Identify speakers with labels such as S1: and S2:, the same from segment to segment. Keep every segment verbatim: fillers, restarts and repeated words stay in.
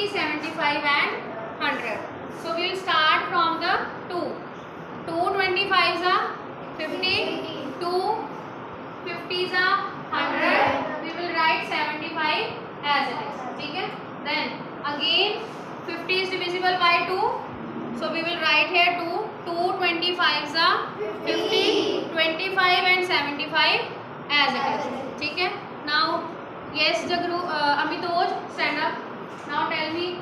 S1: fifty, seventy-five and one hundred. So we will start from the two. two twenty-fives are fifty, two fifties are one hundred. We will write seventy-five as it is. Okay? Then again fifty is divisible by two. So we will write here two. two twenty-fives are fifty, twenty-five and seventy-five as it is. Okay? Now, yes, Jagru, uh, Amitoj, stand up. Now tell me.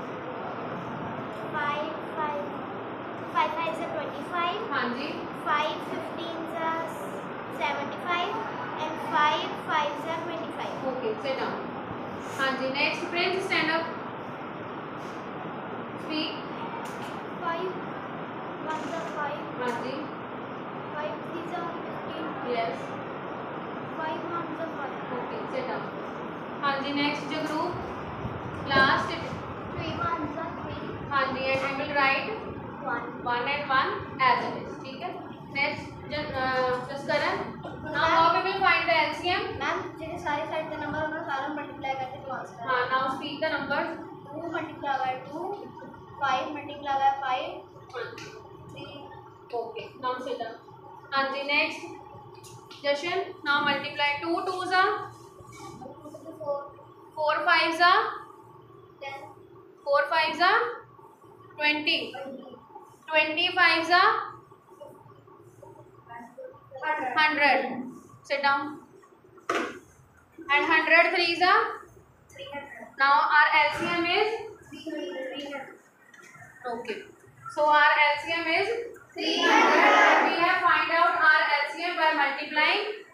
S2: five, five, five fives are twenty-five.
S1: Hanji.
S2: five fifteens are seventy-five and five fives are twenty-five.
S1: Okay, sit down. Hanji. Next, Prince, stand up. Speak.
S2: five ones are five.
S1: Hanji.
S2: five threes are fifteen.
S1: Yes.
S2: five ones are five.
S1: Okay, sit down. Hanji. Next, Jagru. Last.
S2: three ones are three.
S1: Hanji, and I will write
S2: one.
S1: one and one as it is. Okay? Next, uh, Jaskaran. Now, how we will find the L C M?
S2: Ma'am जिन्हें सारे side का number होना सारा multiply करके तो answer
S1: हाँ, now speak the numbers.
S2: two multiply by two, five multiply by five, three.
S1: Okay, now sit down. Hanji, next. Jashan, now multiply two twos are
S2: four,
S1: four fives are
S2: ten,
S1: four fives are twenty. twenty fives are one hundred. Sit down. And one hundred threes are
S2: three hundred.
S1: now our L C M is
S2: three hundred.
S1: okay. So our L C M is
S2: three hundred.
S1: We have find out our L C M by multiplying